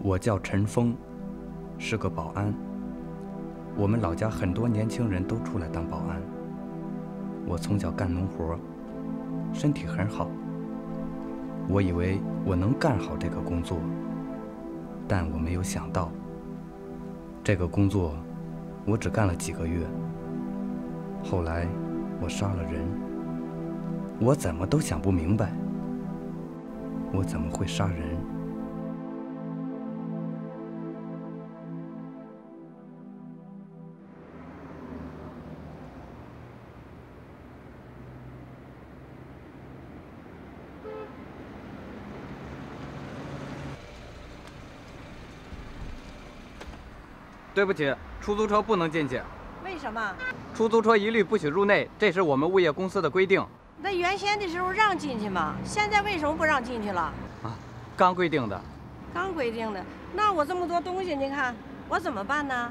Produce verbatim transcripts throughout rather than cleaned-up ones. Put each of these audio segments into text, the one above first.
我叫陈峰，是个保安。我们老家很多年轻人都出来当保安。我从小干农活，身体很好。我以为我能干好这个工作，但我没有想到，这个工作我只干了几个月。后来我杀了人，我怎么都想不明白，我怎么会杀人？ 对不起，出租车不能进去。 为什么？ 出租车一律不许入内，这是我们物业公司的规定。 那原先的时候让进去嘛，现在为什么不让进去了？ 啊，刚规定的。 刚规定的，那我这么多东西，你看我怎么办呢？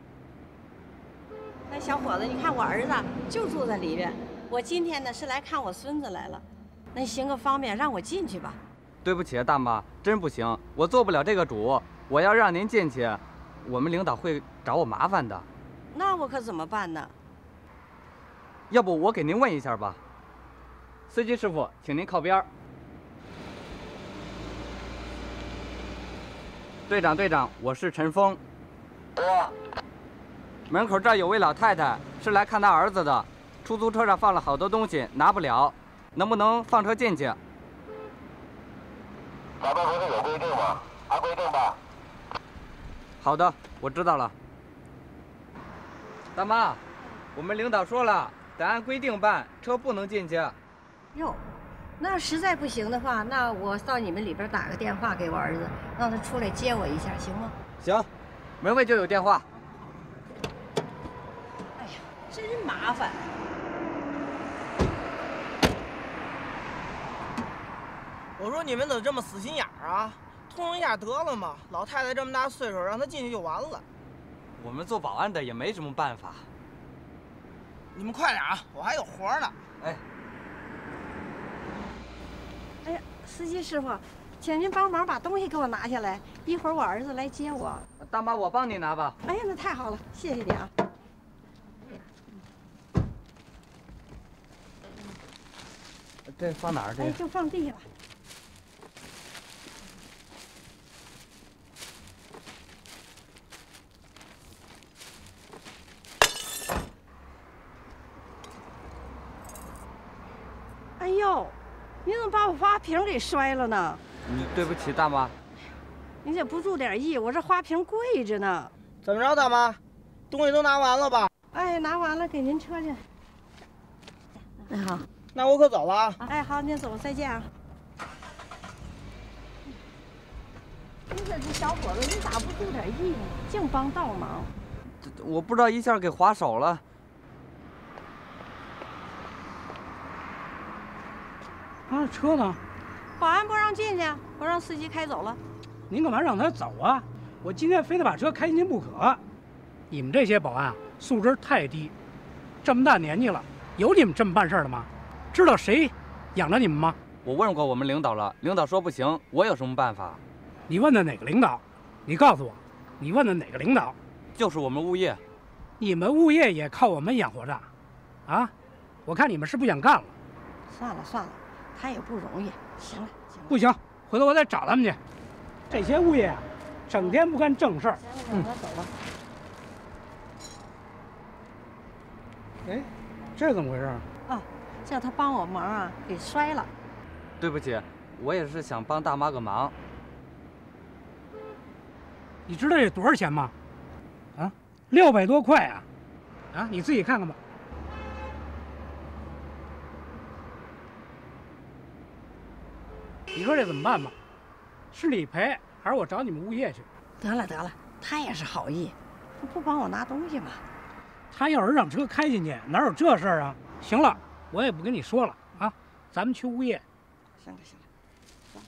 那小伙子，你看我儿子就住在里边，我今天呢是来看我孙子来了，那行个方便，让我进去吧。 对不起，大妈，真不行，我做不了这个主。我要让您进去，我们领导会找我麻烦的。 那我可怎么办呢？ 要不我给您问一下吧。司机师傅，请您靠边。队长，队长，我是陈峰。 我。 门口这儿有位老太太，是来看她儿子的。出租车上放了好多东西，拿不了，能不能放车进去？ 咱们不是有规定吗？按规定吧。 好的，我知道了。大妈，我们领导说了，得按规定办，车不能进去。 哟，那实在不行的话，那我到你们里边打个电话给我儿子，让他出来接我一下，行吗？ 行，门卫就有电话。 哎呀，真麻烦。 我说你们怎么这么死心眼儿啊？通融一下得了嘛，老太太这么大岁数，让她进去就完了。 我们做保安的也没什么办法。 你们快点啊，我还有活呢。 哎， 哎呀，司机师傅，请您帮忙把东西给我拿下来，一会儿我儿子来接我。 大妈，我帮你拿吧。 哎呀，那太好了，谢谢你啊。 这放哪儿？这哎，就放地上。哎呦，你怎么把我花瓶给摔了呢？ 你对不起，大妈。 你怎么不注点意？我这花瓶贵着呢。 怎么着，大妈？东西都拿完了吧？ 哎，拿完了，给您车去。那好， 那我可走了啊。 哎，好，您走，再见啊。你说这小伙子，你咋不注点意呢？净帮倒忙。 我不知道一下给划手了。 啊，车呢？ 保安不让进去，我让司机开走了。 您干嘛让他走啊？我今天非得把车开进去不可。你们这些保安素质太低，这么大年纪了，有你们这么办事的吗？知道谁养着你们吗？ 我问过我们领导了，领导说不行，我有什么办法？ 你问的哪个领导？你告诉我，你问的哪个领导？ 就是我们物业。 你们物业也靠我们养活着，啊？我看你们是不想干了。 算了算了，他也不容易。行了，行了。 不行，回头我得找他们去。这些物业啊，整天不干正事儿。 行了，行了，走吧。 哎，这怎么回事？ 哦，叫他帮我忙啊，给摔了。 对不起，我也是想帮大妈个忙。 你知道这多少钱吗？啊，六百多块啊！啊，你自己看看吧。你说这怎么办吧？是理赔还是我找你们物业去？ 得了得了，他也是好意，他不帮我拿东西吗？ 他要是让车开进去，哪有这事儿啊？行了，我也不跟你说了啊，咱们去物业。 行了行了，算了。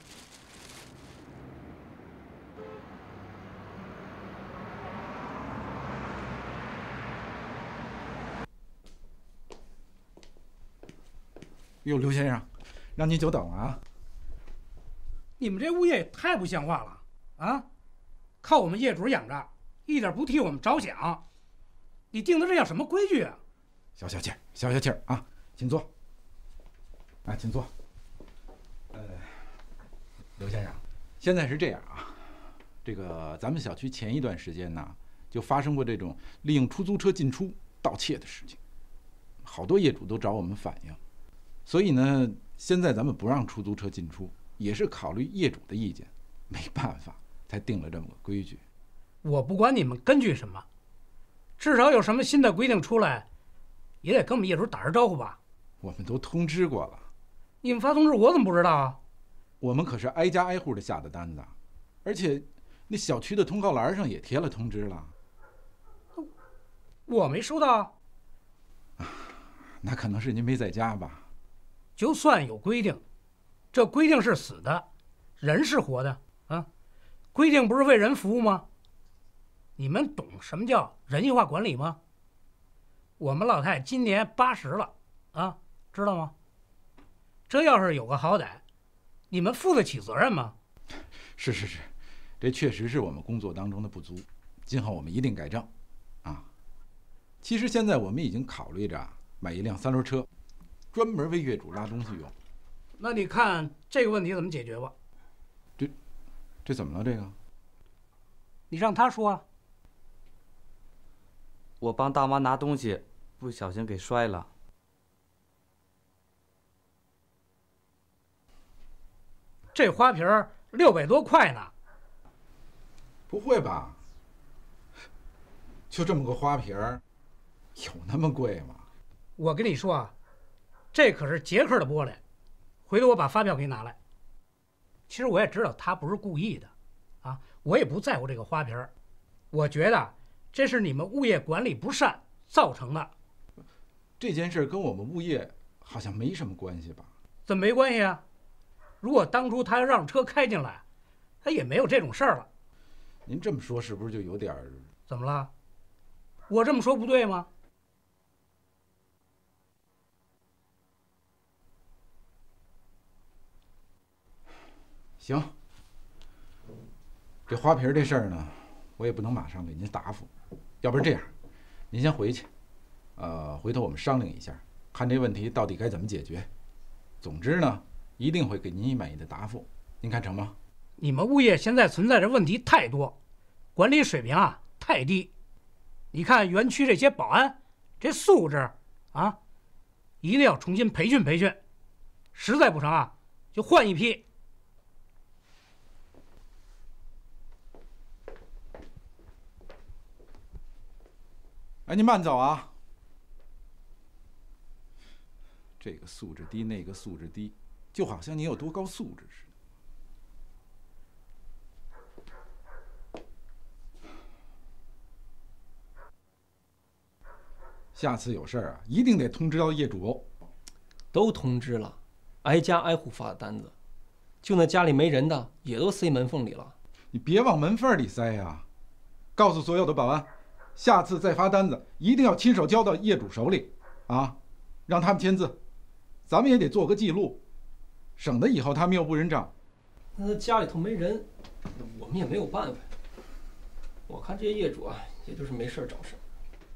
哟，刘先生，让您久等了啊！ 你们这物业也太不像话了啊！ 靠我们业主养着，一点不替我们着想。你定的这叫什么规矩啊？ 消消气儿，消消气儿啊！请坐。啊，请坐。呃，刘先生，现在是这样啊，这个咱们小区前一段时间呢，就发生过这种利用出租车进出盗窃的事情，好多业主都找我们反映，所以呢，现在咱们不让出租车进出，也是考虑业主的意见，没办法才定了这么个规矩。 我不管你们根据什么，至少有什么新的规定出来，也得跟我们业主打声招呼吧。 我们都通知过了。 你们发通知，我怎么不知道啊？ 我们可是挨家挨户的下的单子，而且那小区的通告栏上也贴了通知了。 我没收到。 那可能是您没在家吧？ 就算有规定，这规定是死的，人是活的啊。规定不是为人服务吗？你们懂什么叫人性化管理吗？我们老太今年八十了啊，知道吗？这要是有个好歹，你们负得起责任吗？ 是是是，这确实是我们工作当中的不足，今后我们一定改正啊。其实现在我们已经考虑着买一辆三轮车，专门为业主拉东西用。 那你看这个问题怎么解决吧？ 这这怎么了？这个你让他说啊。 我帮大妈拿东西，不小心给摔了。 这花瓶六百多块呢。 不会吧？就这么个花瓶，有那么贵吗？ 我跟你说啊，这可是捷克的玻璃，回头我把发票给你拿来。其实我也知道他不是故意的，啊，我也不在乎这个花瓶，我觉得这是你们物业管理不善造成的。 这件事跟我们物业好像没什么关系吧？ 怎么没关系啊？如果当初他要让车开进来，他也没有这种事儿了。 您这么说是不是就有点儿？ 怎么了？我这么说不对吗？ 行，这花瓶这事儿呢，我也不能马上给您答复，要不然这样，您先回去，呃，回头我们商量一下，看这问题到底该怎么解决。总之呢，一定会给您以满意的答复，您看成吗？ 你们物业现在存在着问题太多，管理水平啊太低。你看园区这些保安，这素质啊，一定要重新培训培训，实在不成啊，就换一批。 哎，您慢走啊！这个素质低，那个素质低，就好像你有多高素质似的。下次有事儿啊，一定得通知到业主哦。 都通知了，挨家挨户发的单子，就那家里没人的也都塞门缝里了。 你别往门缝里塞呀！告诉所有的保安，下次再发单子，一定要亲手交到业主手里啊，让他们签字，咱们也得做个记录，省得以后他们又不认账。 那家里头没人，我们也没有办法。我看这些业主啊，也就是没事找事。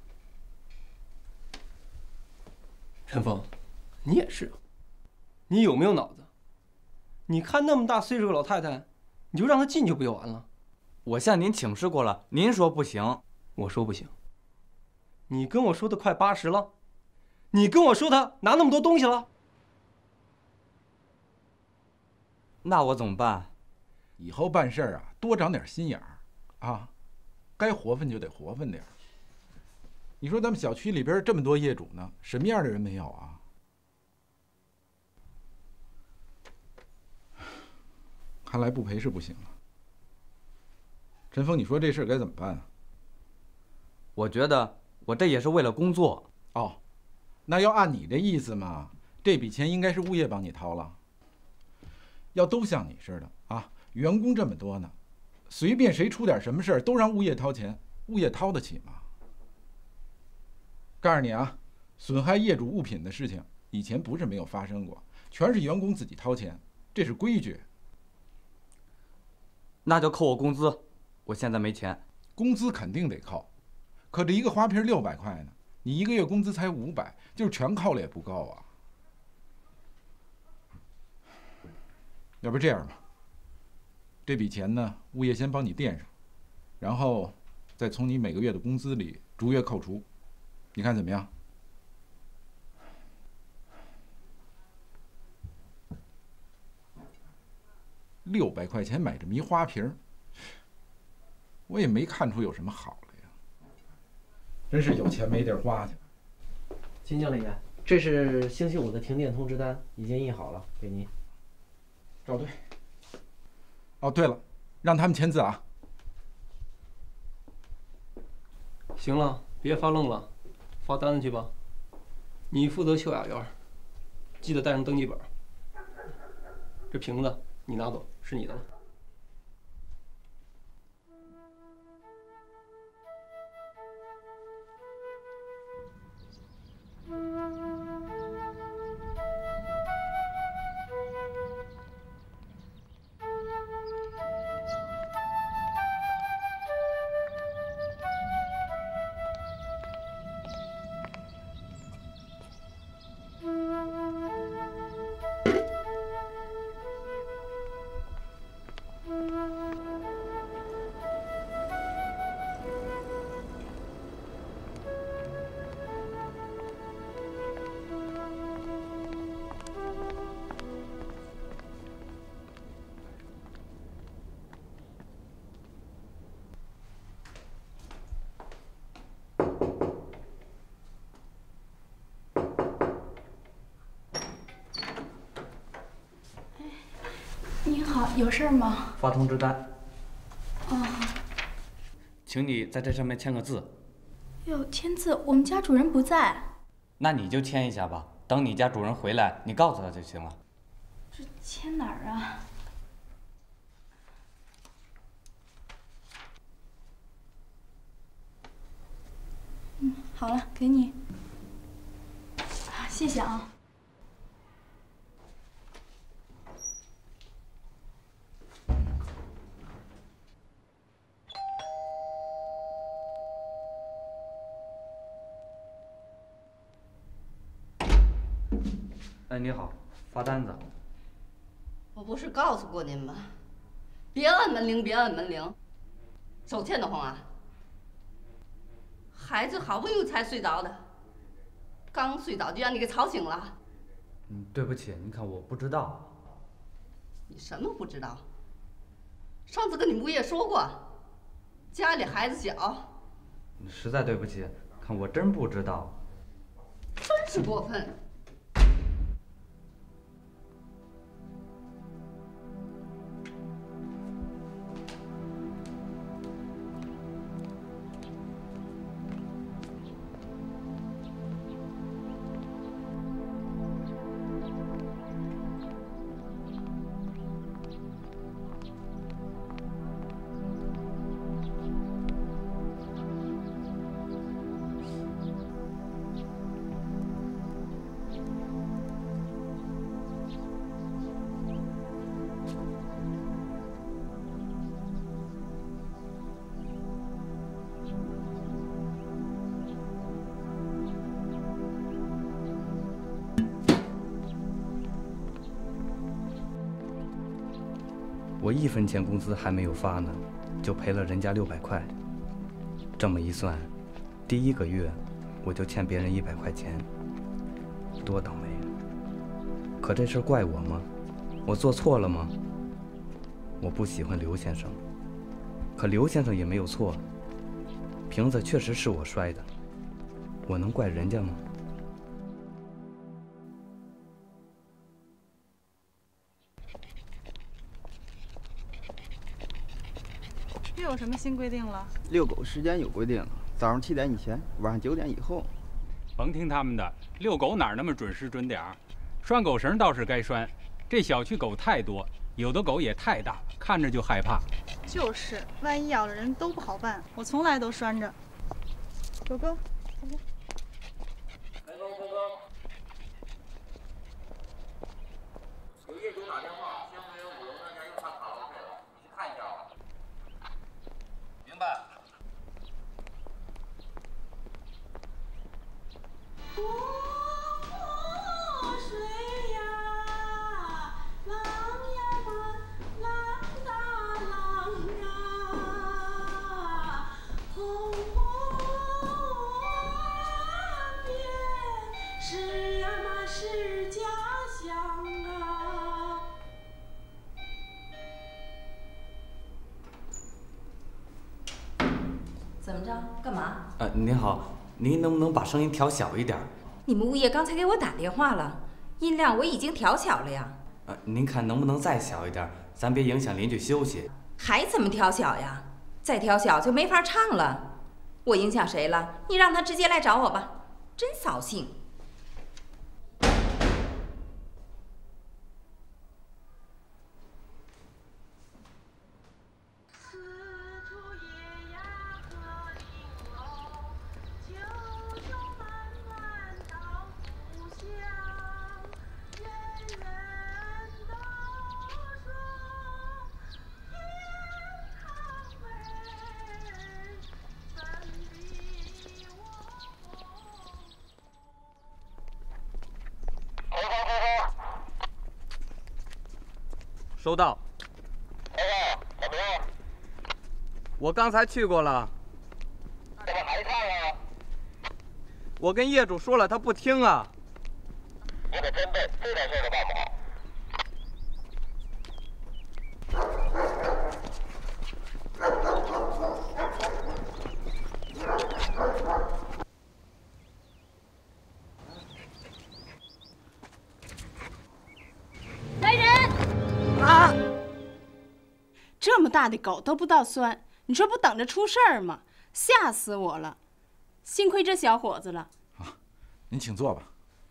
陈峰，你也是，你有没有脑子？你看那么大岁数的老太太，你就让她进去不就完了？ 我向您请示过了，您说不行。 我说不行。你跟我说的快八十了，你跟我说他拿那么多东西了， 那我怎么办？ 以后办事儿啊，多长点心眼儿啊，该活分就得活分点儿。你说咱们小区里边这么多业主呢，什么样的人没有啊？看来不赔是不行了。陈峰，你说这事儿该怎么办啊？ 我觉得我这也是为了工作。 哦，那要按你这意思嘛，这笔钱应该是物业帮你掏了。要都像你似的啊，员工这么多呢，随便谁出点什么事儿都让物业掏钱，物业掏得起吗？告诉你啊，损害业主物品的事情以前不是没有发生过，全是员工自己掏钱，这是规矩。 那就扣我工资。 我现在没钱。 工资肯定得扣，可这一个花瓶六百块呢，你一个月工资才五百，就是全扣了也不够啊。要不这样吧，这笔钱呢，物业先帮你垫上，然后再从你每个月的工资里逐月扣除，你看怎么样？六百块钱买这么一花瓶，我也没看出有什么好来呀。真是有钱没地儿花去。 金经理，这是星期五的停电通知单，已经印好了，给您。 赵队。哦，对了，让他们签字啊。 行了，别发愣了，发单子去吧。你负责秀雅园，记得带上登记本。这瓶子你拿走，是你的了。 您好，有事吗？ 发通知单。 哦。 请你在这上面签个字。 哟，签字，我们家主人不在。 那你就签一下吧，等你家主人回来，你告诉他就行了。 这签哪儿啊？嗯，好了，给你。谢谢啊。 哎，你好，发单子。 我不是告诉过您吗？别按门铃，别按门铃，手欠得慌啊！孩子好不容易才睡着的，刚睡着就让你给吵醒了。 嗯，对不起，你看我不知道。 你什么不知道？上次跟你们物业说过，家里孩子小。 实在对不起，看我真不知道。 真是过分！ 我一分钱工资还没有发呢，就赔了人家六百块。这么一算，第一个月我就欠别人一百块钱，多倒霉啊！可这事怪我吗？我做错了吗？我不喜欢刘先生，可刘先生也没有错，瓶子确实是我摔的，我能怪人家吗？ 又有什么新规定了？ 遛狗时间有规定，早上七点以前，晚上九点以后。 甭听他们的，遛狗哪那么准时准点儿？拴狗绳倒是该拴，这小区狗太多，有的狗也太大，看着就害怕。 就是，万一咬了人都不好办。我从来都拴着。狗狗，走吧。 开工，开工。有业主打电话，相当于五楼那家又插卡拉 OK 了，你去看一下吧。 办。 怎么着？干嘛？ 呃，您好，您能不能把声音调小一点？ 你们物业刚才给我打电话了，音量我已经调小了呀。 呃，您看能不能再小一点？咱别影响邻居休息。 还怎么调小呀？再调小就没法唱了。我影响谁了？你让他直接来找我吧，真扫兴。 收到。 报告，怎么样？ 我刚才去过了。 怎么还唱啊？ 我跟业主说了，他不听啊。 你可真笨，这点事都办不好。 来人！啊！这么大的狗都不知道拴，你说不等着出事儿吗？吓死我了！幸亏这小伙子了。 啊，您请坐吧。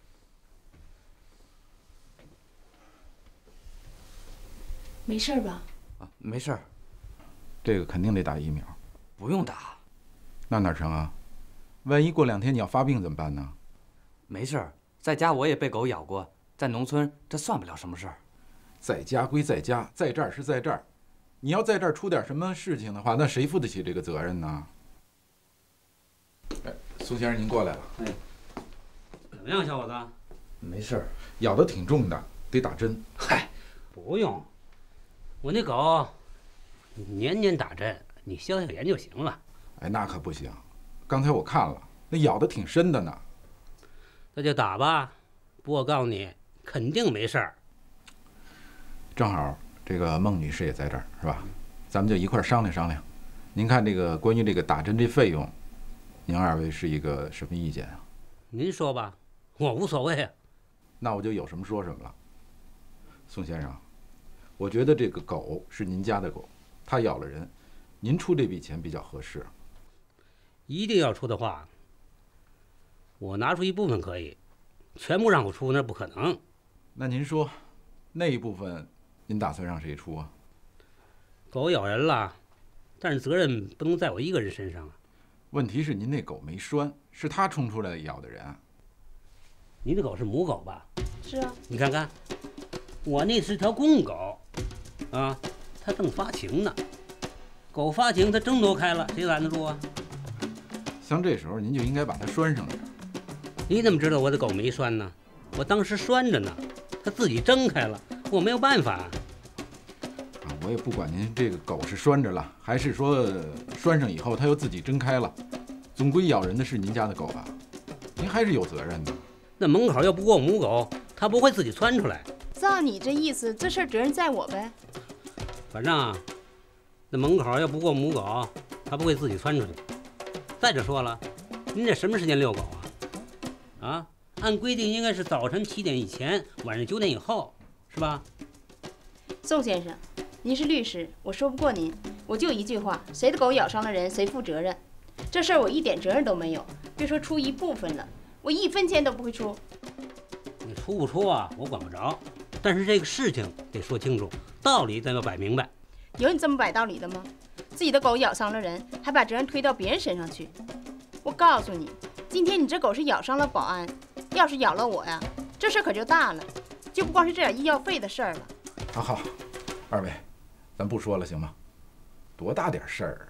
没事吧？ 啊，没事儿。 这个肯定得打疫苗。 不用打。 那哪成啊？万一过两天你要发病怎么办呢？ 没事儿，在家我也被狗咬过，在农村这算不了什么事儿。 在家归在家，在这儿是在这儿。你要在这儿出点什么事情的话，那谁负得起这个责任呢？哎，苏先生您过来了。 哎，怎么样，小伙子？ 没事儿，咬得挺重的，得打针。 嗨，不用，我那狗年年打针，你消消炎就行了。 哎，那可不行，刚才我看了，那咬得挺深的呢。 那就打吧，不过我告诉你，肯定没事儿。 正好这个孟女士也在这儿，是吧？咱们就一块儿商量商量。您看这个关于这个打针这费用，您二位是一个什么意见啊？ 您说吧，我无所谓啊。 那我就有什么说什么了。宋先生，我觉得这个狗是您家的狗，它咬了人，您出这笔钱比较合适。 一定要出的话，我拿出一部分可以，全部让我出那不可能。 那您说，那一部分您打算让谁出啊？ 狗咬人了，但是责任不能在我一个人身上啊。 问题是您那狗没拴，是它冲出来咬的人。 您的狗是母狗吧？ 是啊。 你看看，我那是条公狗，啊，它正发情呢。狗发情，它挣脱开了，谁拦得住啊？ 像这时候您就应该把它拴上点。 你怎么知道我的狗没拴呢？我当时拴着呢，它自己挣开了，我没有办法。 啊，我也不管您这个狗是拴着了，还是说拴上以后它又自己挣开了，总归咬人的是您家的狗吧？您还是有责任的。 那门口要不过母狗，它不会自己窜出来。 照你这意思，这事儿责任在我呗。 反正啊，那门口要不过母狗，它不会自己窜出去。再者说了，您这什么时间遛狗啊？啊，按规定应该是早晨七点以前，晚上九点以后，是吧？ 宋先生，您是律师，我说不过您。我就一句话，谁的狗咬伤了人，谁负责任。这事儿我一点责任都没有，别说出一部分了，我一分钱都不会出。 你出不出啊，我管不着。但是这个事情得说清楚，道理咱要摆明白。 有你这么摆道理的吗？自己的狗咬伤了人，还把责任推到别人身上去。我告诉你，今天你这狗是咬伤了保安，要是咬了我呀，这事可就大了，就不光是这点医药费的事儿了。 好好，二位，咱不说了行吗？多大点事儿啊！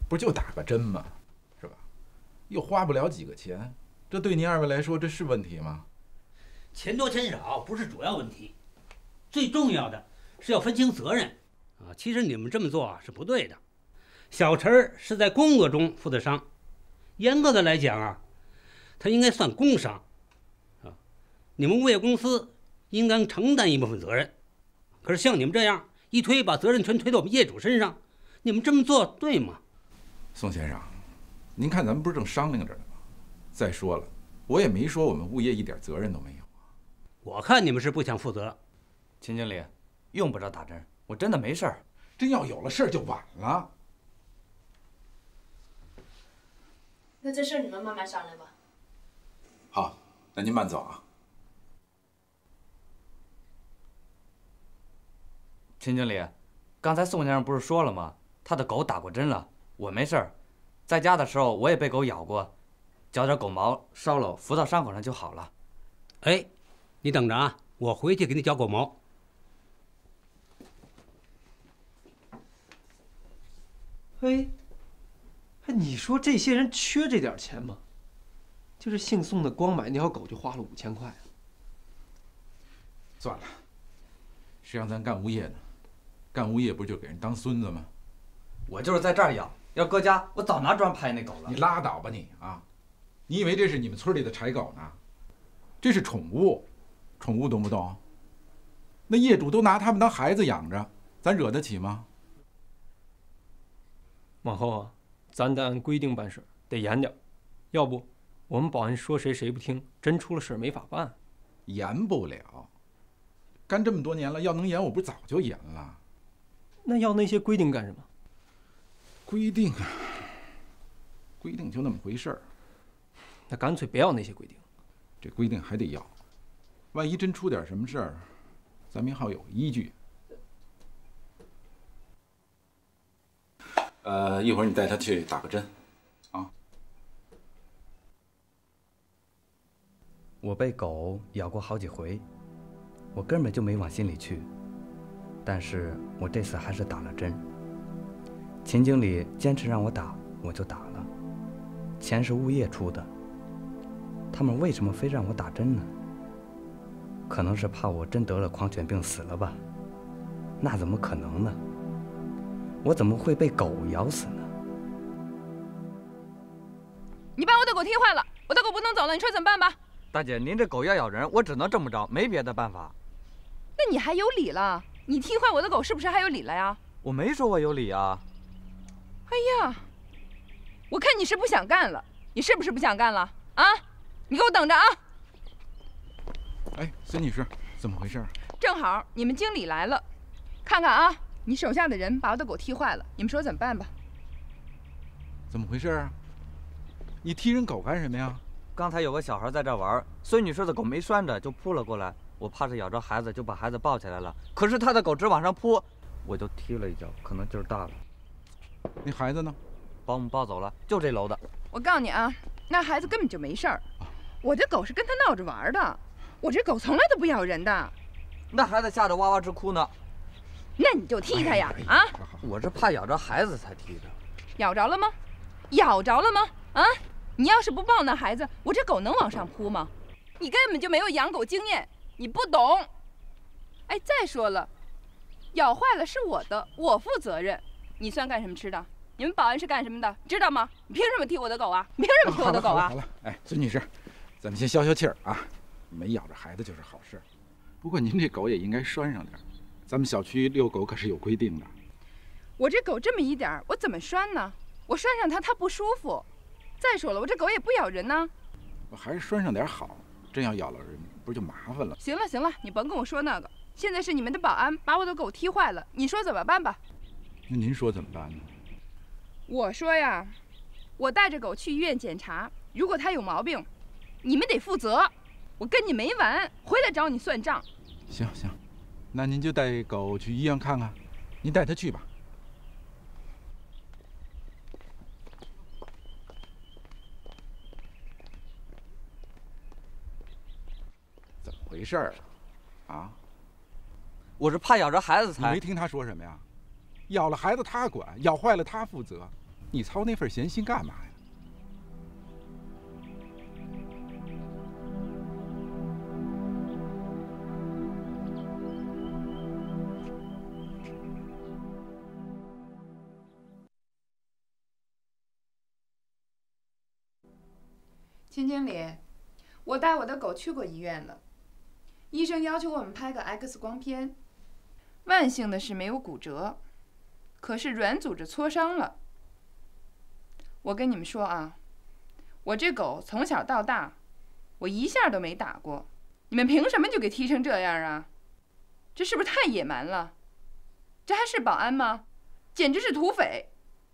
不就打个针吗？是吧？又花不了几个钱，这对您二位来说，这是问题吗？ 钱多钱少不是主要问题，最重要的是要分清责任啊。其实你们这么做啊是不对的。小陈是在工作中负的伤，严格的来讲啊，他应该算工伤啊。你们物业公司应当承担一部分责任。可是像你们这样一推，把责任全推到我们业主身上，你们这么做对吗？ 宋先生，您看咱们不是正商量着呢吗？再说了，我也没说我们物业一点责任都没有。 我看你们是不想负责。 秦经理，用不着打针，我真的没事儿。 真要有了事儿就晚了。 那这事你们慢慢商量吧。 好，那您慢走啊。 秦经理，刚才宋先生不是说了吗？他的狗打过针了，我没事儿。在家的时候我也被狗咬过，绞点狗毛烧了，敷到伤口上就好了。 哎，你等着啊，我回去给你绞狗毛。 哎，哎，你说这些人缺这点钱吗？就是姓宋的，光买那条狗就花了五千块。 算了，谁让咱干物业呢？干物业不就给人当孙子吗？ 我就是在这儿养，要搁家我早拿砖拍那狗了。 你拉倒吧你啊！你以为这是你们村里的柴狗呢？这是宠物，宠物懂不懂？那业主都拿他们当孩子养着，咱惹得起吗？ 往后啊，咱得按规定办事，得严点，要不我们保安说谁谁不听，真出了事没法办。 严不了，干这么多年了，要能严，我不是早就严了。 那要那些规定干什么？ 规定啊，规定就那么回事儿。 那干脆别要那些规定。 这规定还得要，万一真出点什么事儿，咱们好有依据。呃，一会儿你带他去打个针，啊。 我被狗咬过好几回，我根本就没往心里去，但是我这次还是打了针。秦经理坚持让我打，我就打了。钱是物业出的，他们为什么非让我打针呢？可能是怕我真得了狂犬病死了吧？那怎么可能呢？我怎么会被狗咬死呢？ 你把我的狗踢坏了，我的狗不能走了，你说怎么办吧？ 大姐，您这狗要咬人，我只能这么着，没别的办法。 那你还有理了？你踢坏我的狗是不是还有理了呀？ 我没说我有理啊。 哎呀，我看你是不想干了，你是不是不想干了啊？你给我等着啊！ 哎，孙女士，怎么回事？ 正好你们经理来了，看看啊，你手下的人把我的狗踢坏了，你们说怎么办吧？ 怎么回事啊？你踢人狗干什么呀？ 刚才有个小孩在这玩，孙女士的狗没拴着就扑了过来，我怕是咬着孩子，就把孩子抱起来了。可是他的狗直往上扑，我就踢了一脚，可能劲儿大了。 那孩子呢？ 保姆抱走了，就这楼的。 我告诉你啊，那孩子根本就没事儿。我这狗是跟他闹着玩的，我这狗从来都不咬人的。 那孩子吓得哇哇直哭呢。 那你就踢他呀！啊！ 我是怕咬着孩子才踢的。 咬着了吗？咬着了吗？啊！你要是不抱那孩子，我这狗能往上扑吗？你根本就没有养狗经验，你不懂。哎，再说了，咬坏了是我的，我负责任。你算干什么吃的？你们保安是干什么的？知道吗？你凭什么踢我的狗啊？你凭什么踢我的狗啊？ 好了好了，好了，哎，孙女士，咱们先消消气儿啊，没咬着孩子就是好事。不过您这狗也应该拴上点，咱们小区遛狗可是有规定的。 我这狗这么一点儿，我怎么拴呢？我拴上它，它不舒服。再说了，我这狗也不咬人呢。 我还是拴上点好，真要咬了人，不是就麻烦了？ 行了行了，你甭跟我说那个。现在是你们的保安把我的狗踢坏了，你说怎么办吧？ 那您说怎么办呢？ 我说呀，我带着狗去医院检查，如果它有毛病，你们得负责。我跟你没完，回来找你算账。 行行，那您就带狗去医院看看，您带它去吧。怎么回事儿啊？啊？ 我是怕咬着孩子才。 你没听他说什么呀？咬了孩子他管，咬坏了他负责。 你操那份闲心干嘛呀？ 秦经理，我带我的狗去过医院了，医生要求我们拍个 X 光片，万幸的是没有骨折，可是软组织挫伤了。我跟你们说啊，我这狗从小到大，我一下都没打过，你们凭什么就给踢成这样啊？这是不是太野蛮了？这还是保安吗？简直是土匪！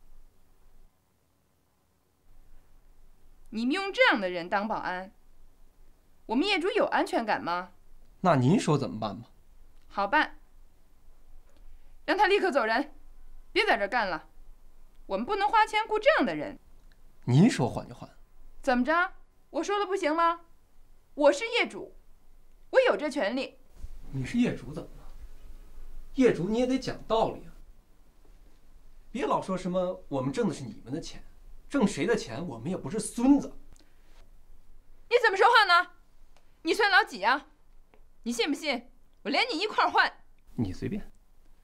你们用这样的人当保安，我们业主有安全感吗？ 那您说怎么办吧？ 好办，让他立刻走人，别在这儿干了。我们不能花钱雇这样的人。 您说换就换。 怎么着？我说了不行吗？我是业主，我有这权利。 你是业主怎么了？业主你也得讲道理啊！别老说什么我们挣的是你们的钱。挣谁的钱，我们也不是孙子。 你怎么说话呢？你算老几啊？你信不信我连你一块儿换？ 你随便。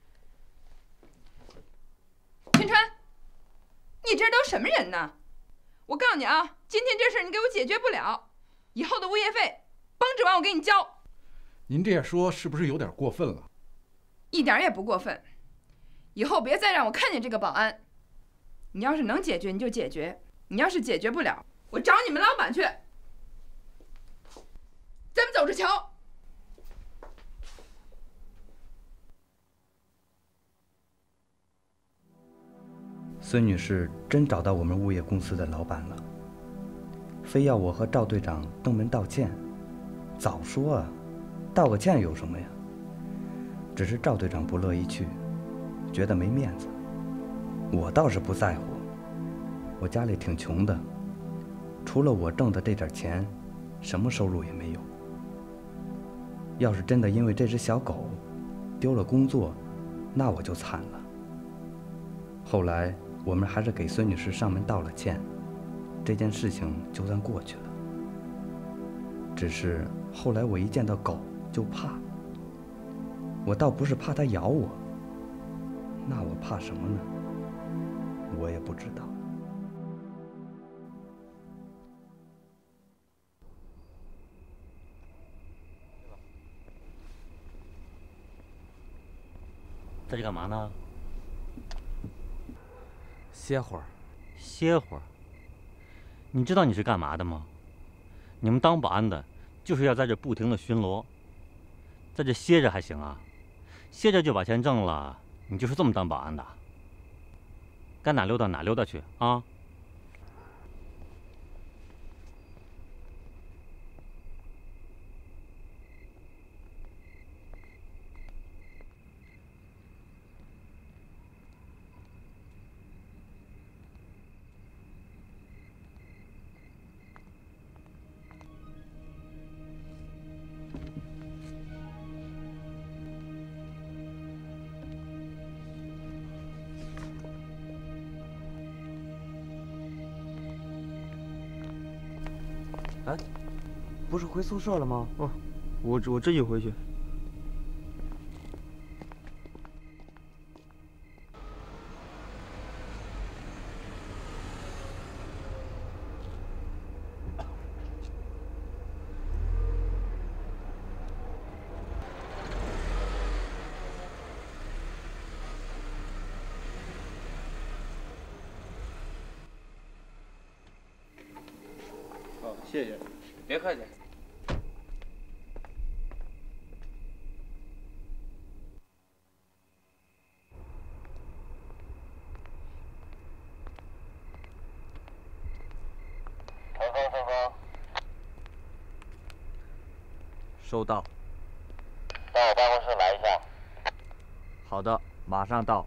陈川，你这都什么人呢？我告诉你啊，今天这事你给我解决不了，以后的物业费帮指望我给你交。 您这样说是不是有点过分了？ 一点也不过分。以后别再让我看见这个保安。你要是能解决你就解决，你要是解决不了，我找你们老板去。咱们走着瞧。 孙女士真找到我们物业公司的老板了，非要我和赵队长登门道歉。早说啊，道个歉有什么呀？只是赵队长不乐意去，觉得没面子。我倒是不在乎，我家里挺穷的，除了我挣的这点钱，什么收入也没有。要是真的因为这只小狗丢了工作，那我就惨了。后来我们还是给孙女士上门道了歉，这件事情就算过去了。只是后来我一见到狗就怕，我倒不是怕它咬我，那我怕什么呢？我也不知道。 在这干嘛呢？ 歇会儿。 歇会儿。你知道你是干嘛的吗？你们当保安的，就是要在这不停的巡逻，在这歇着还行啊？歇着就把钱挣了，你就是这么当保安的？该哪溜达哪溜达去啊！ 哎，不是回宿舍了吗？ 哦，我我这就回去。 好，谢谢。别客气。 陈峰，陈峰， 收到。 到我办公室来一下。 好的，马上到。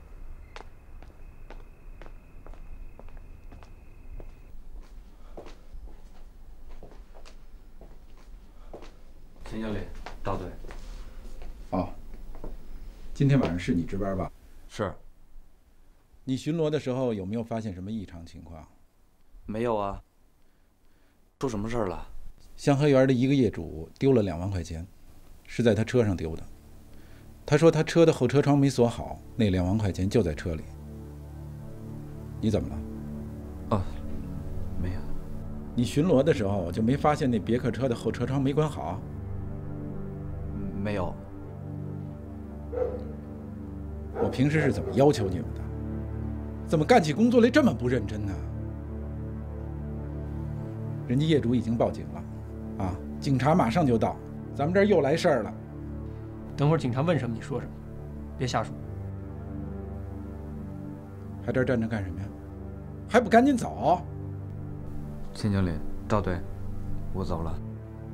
秦经理，赵队。 哦，今天晚上是你值班吧？ 是。 你巡逻的时候有没有发现什么异常情况？ 没有啊。出什么事儿了？ 香河园的一个业主丢了两万块钱，是在他车上丢的。他说他车的后车窗没锁好，那两万块钱就在车里。你怎么了？ 哦，没有。 你巡逻的时候就没发现那别克车的后车窗没关好？ 没有。 我平时是怎么要求你们的？怎么干起工作来这么不认真呢？人家业主已经报警了，啊，警察马上就到，咱们这儿又来事儿了。 等会儿警察问什么你说什么，别瞎说。 还这儿站着干什么呀？还不赶紧走！ 秦经理，赵队，我走了。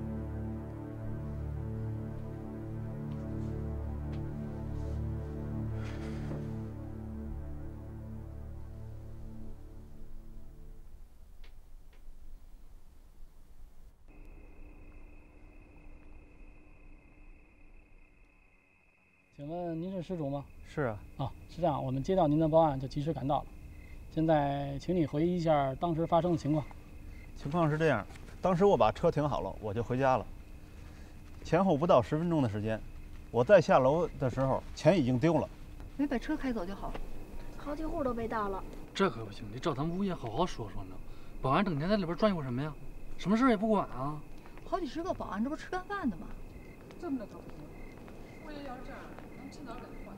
请问您是失主吗？ 是啊。 啊，是这样，我们接到您的报案就及时赶到了。现在，请你回忆一下当时发生的情况。 情况是这样，当时我把车停好了，我就回家了。前后不到十分钟的时间，我再下楼的时候，钱已经丢了。 没把车开走就好了，好几户都被盗了。 这可不行，得找他们物业好好说说呢。保安整天在里边转悠什么呀？什么事也不管啊！ 好几十个保安，这不吃干饭的吗？ 这么的可不行。物业要是这样，咱们尽早给他换。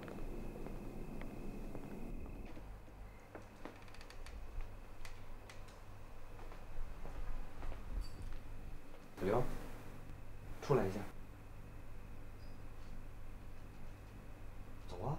小刘，出来一下。走啊！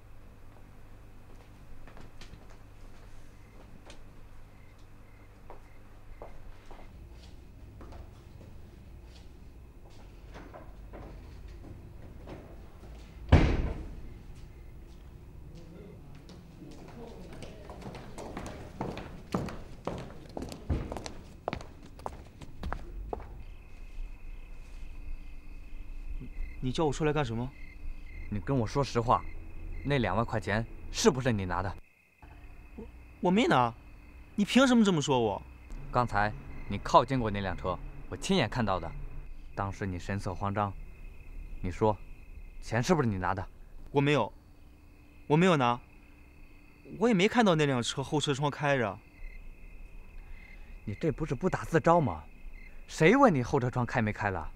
你叫我出来干什么？ 你跟我说实话，那两万块钱是不是你拿的？ 我我没拿，你凭什么这么说我？ 刚才你靠近过那辆车，我亲眼看到的。当时你神色慌张，你说，钱是不是你拿的？ 我没有，我没有拿，我也没看到那辆车后车窗开着。 你这不是不打自招吗？谁问你后车窗开没开了？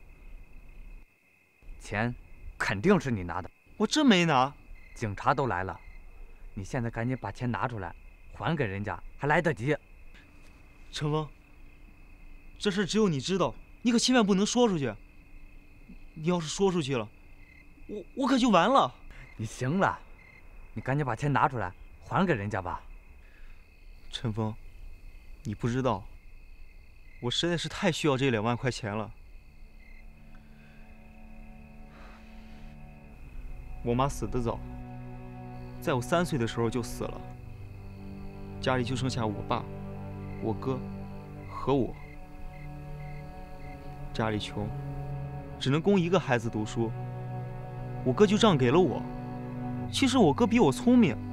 钱肯定是你拿的， 我真没拿。 警察都来了，你现在赶紧把钱拿出来，还给人家，还来得及。 陈峰，这事只有你知道，你可千万不能说出去。你要是说出去了，我我可就完了。 你行了，你赶紧把钱拿出来，还给人家吧。 陈峰，你不知道，我实在是太需要这两万块钱了。我妈死得早，在我三岁的时候就死了，家里就剩下我爸、我哥和我。家里穷，只能供一个孩子读书，我哥就让给了我。其实我哥比我聪明，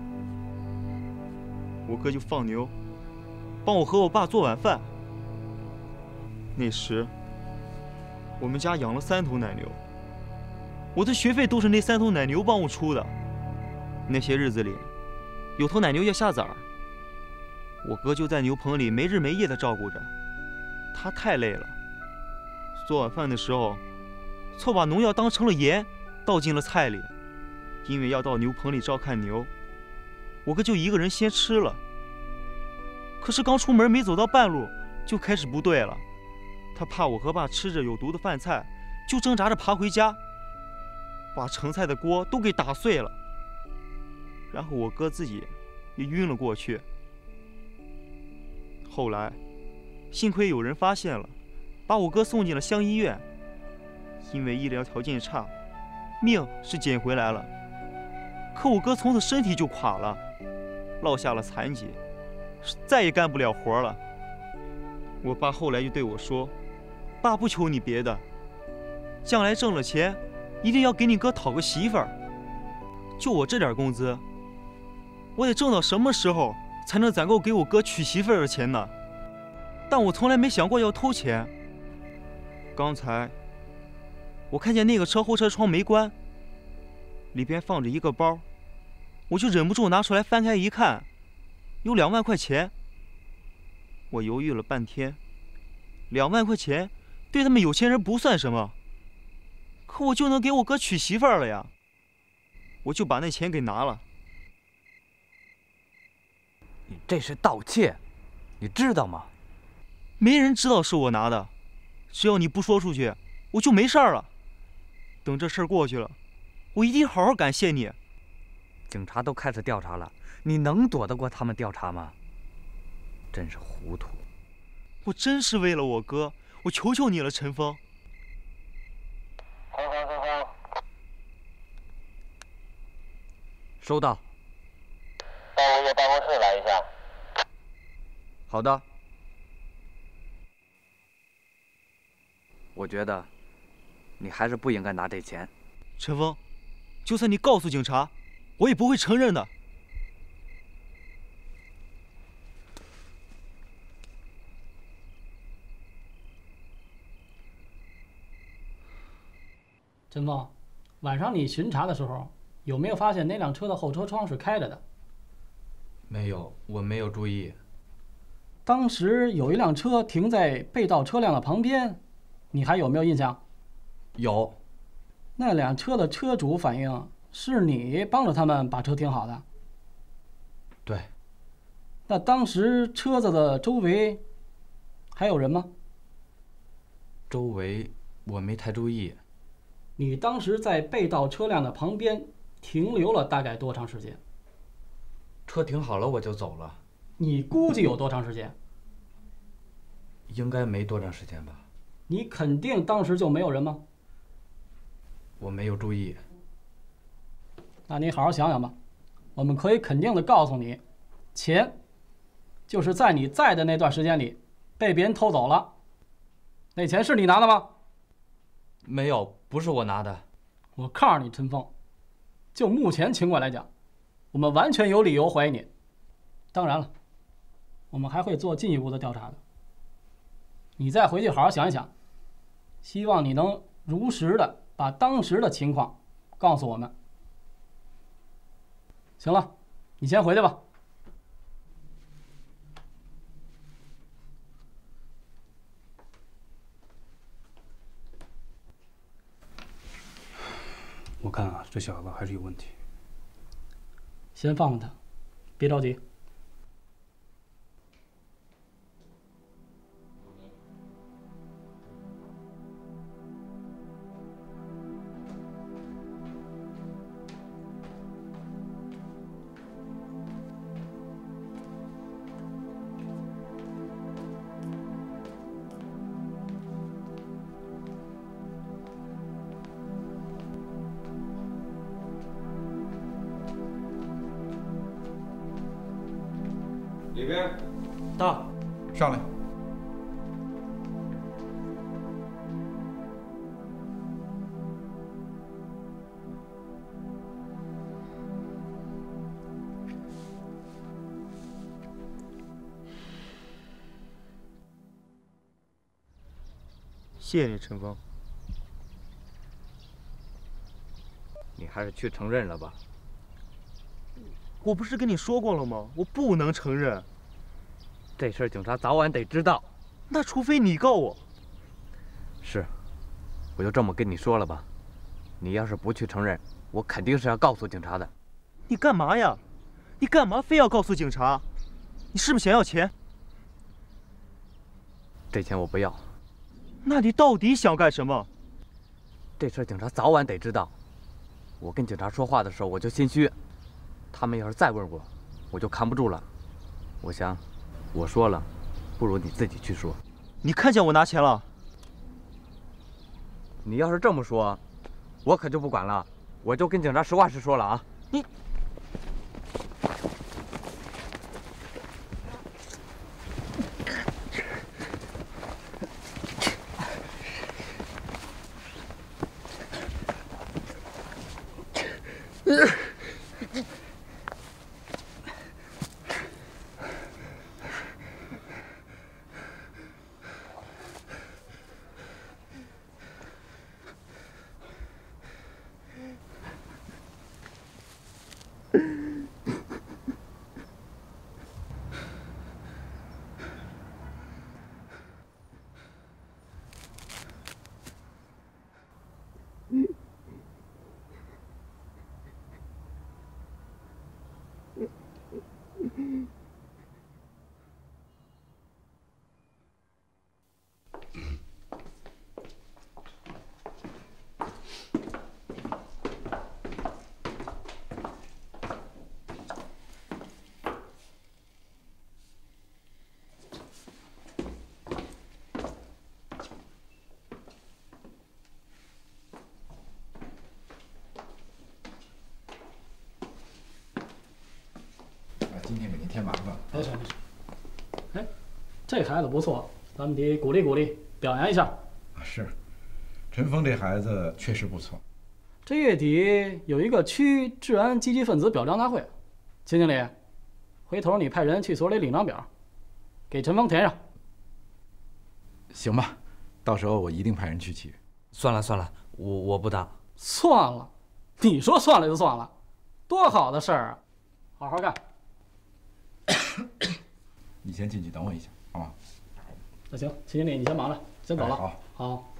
我哥就放牛，帮我和我爸做晚饭。那时，我们家养了三头奶牛。我的学费都是那三头奶牛帮我出的。那些日子里，有头奶牛要下崽儿，我哥就在牛棚里没日没夜的照顾着。他太累了，做晚饭的时候，错把农药当成了盐，倒进了菜里。因为要到牛棚里照看牛，我哥就一个人先吃了。可是刚出门没走到半路，就开始不对了。他怕我和爸吃着有毒的饭菜，就挣扎着爬回家。把盛菜的锅都给打碎了，然后我哥自己也晕了过去。后来，幸亏有人发现了，把我哥送进了乡医院。因为医疗条件差，命是捡回来了，可我哥从此身体就垮了，落下了残疾，再也干不了活了。我爸后来就对我说：“爸不求你别的，将来挣了钱。”一定要给你哥讨个媳妇儿，就我这点工资， 我得挣到什么时候才能攒够给我哥娶媳妇儿的钱呢？但我从来没想过要偷钱。刚才我看见那个车后车窗没关，里边放着一个包，我就忍不住拿出来翻开一看，有两万块钱。我犹豫了半天，两万块钱对他们有钱人不算什么，可我就能给我哥娶媳妇儿了呀。我就把那钱给拿了。 你这是盗窃，你知道吗？ 没人知道是我拿的，只要你不说出去，我就没事儿了。等这事儿过去了，我一定好好感谢你。 警察都开始调查了，你能躲得过他们调查吗？真是糊涂！ 我真是为了我哥，我求求你了，陈峰。 陈峰，陈峰， 收到。 到物业办公室来一下。 好的。我觉得你还是不应该拿这钱。 陈峰，就算你告诉警察，我也不会承认的。 陈峰，晚上你巡查的时候，有没有发现那辆车的后车窗是开着的？ 没有，我没有注意。 当时有一辆车停在被盗车辆的旁边，你还有没有印象？ 有。 那辆车的车主反映是你帮着他们把车停好的。 对。 那当时车子的周围还有人吗？ 周围我没太注意。 你当时在被盗车辆的旁边停留了大概多长时间？ 车停好了我就走了。 你估计有多长时间？ 应该没多长时间吧。 你肯定当时就没有人吗？ 我没有注意。 那你好好想想吧。我们可以肯定的告诉你，钱就是在你在的那段时间里被别人偷走了。那钱是你拿的吗？ 没有，不是我拿的。 我告诉你，陈峰，就目前情况来讲，我们完全有理由怀疑你。当然了，我们还会做进一步的调查的。你再回去好好想一想，希望你能如实的把当时的情况告诉我们。行了，你先回去吧。 我看啊，这小子还是有问题。 先放放他，别着急。 里边， 到，上来。 谢谢你，陈峰。 你还是去承认了吧。 我不是跟你说过了吗？我不能承认。 这事儿警察早晚得知道。 那除非你告我。 是，我就这么跟你说了吧。你要是不去承认，我肯定是要告诉警察的。 你干嘛呀？你干嘛非要告诉警察？你是不是想要钱？ 这钱我不要。 那你到底想干什么？ 这事儿警察早晚得知道。我跟警察说话的时候我就心虚。他们要是再问我，我就扛不住了。我想，我说了，不如你自己去说。 你看见我拿钱了？ 你要是这么说，我可就不管了，我就跟警察实话实说了啊。 你， 这孩子不错，咱们得鼓励鼓励，表扬一下。 啊，是，陈峰这孩子确实不错。 这月底有一个区治安积极分子表彰大会，秦经理，回头你派人去所里领张表，给陈峰填上。 行吧，到时候我一定派人去取。 算了算了，我我不当。 算了，你说算了就算了，多好的事儿啊！好好干。 你先进去等我一下，好吗？ 那行，秦经理你先忙着，先走了。 哎、好。 好。